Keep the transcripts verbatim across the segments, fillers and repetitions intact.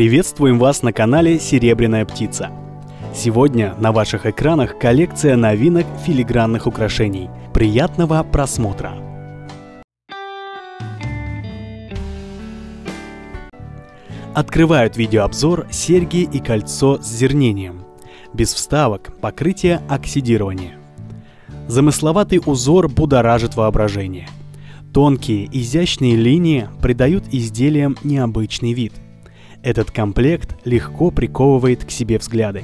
Приветствуем вас на канале «Серебряная птица». Сегодня на ваших экранах коллекция новинок филигранных украшений. Приятного просмотра! Открывают видеообзор серьги и кольцо с зернением. Без вставок, покрытие оксидирования. Замысловатый узор будоражит воображение. Тонкие, изящные линии придают изделиям необычный вид. Этот комплект легко приковывает к себе взгляды.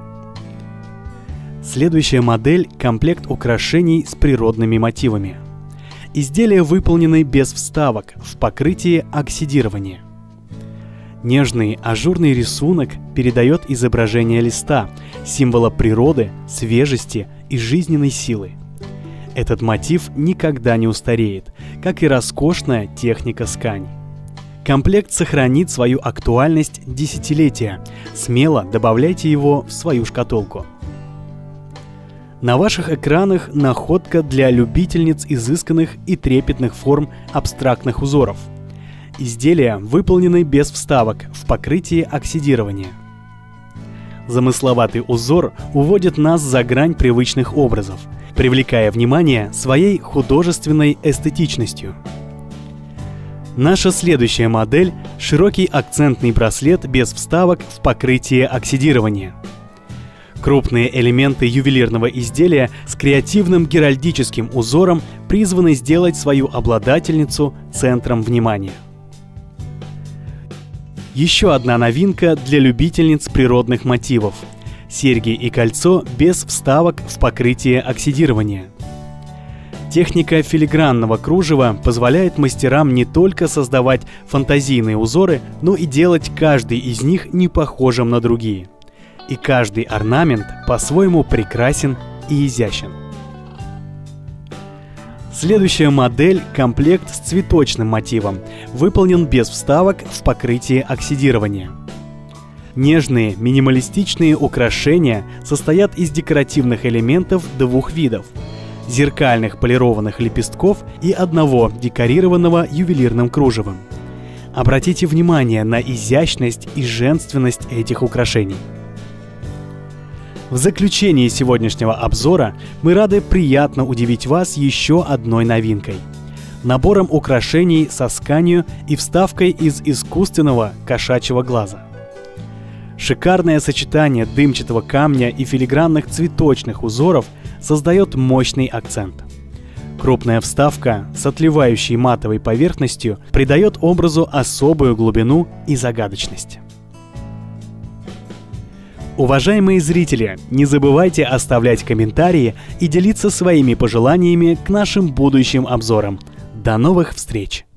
Следующая модель – комплект украшений с природными мотивами. Изделия выполнены без вставок, в покрытии оксидирования. Нежный ажурный рисунок передает изображение листа, символа природы, свежести и жизненной силы. Этот мотив никогда не устареет, как и роскошная техника скань. Комплект сохранит свою актуальность десятилетия. Смело добавляйте его в свою шкатулку. На ваших экранах находка для любительниц изысканных и трепетных форм абстрактных узоров. Изделия выполнены без вставок, в покрытии оксидирования. Замысловатый узор уводит нас за грань привычных образов, привлекая внимание своей художественной эстетичностью. Наша следующая модель – широкий акцентный браслет без вставок в покрытии оксидирования. Крупные элементы ювелирного изделия с креативным геральдическим узором призваны сделать свою обладательницу центром внимания. Еще одна новинка для любительниц природных мотивов – серьги и кольцо без вставок в покрытии оксидирования. Техника филигранного кружева позволяет мастерам не только создавать фантазийные узоры, но и делать каждый из них не похожим на другие. И каждый орнамент по-своему прекрасен и изящен. Следующая модель – комплект с цветочным мотивом, выполнен без вставок в покрытии оксидирования. Нежные минималистичные украшения состоят из декоративных элементов двух видов – зеркальных полированных лепестков и одного декорированного ювелирным кружевом. Обратите внимание на изящность и женственность этих украшений. В заключении сегодняшнего обзора мы рады приятно удивить вас еще одной новинкой – набором украшений со сканью и вставкой из искусственного кошачьего глаза. Шикарное сочетание дымчатого камня и филигранных цветочных узоров создает мощный акцент. Крупная вставка с отливающей матовой поверхностью придает образу особую глубину и загадочность. Уважаемые зрители, не забывайте оставлять комментарии и делиться своими пожеланиями к нашим будущим обзорам. До новых встреч!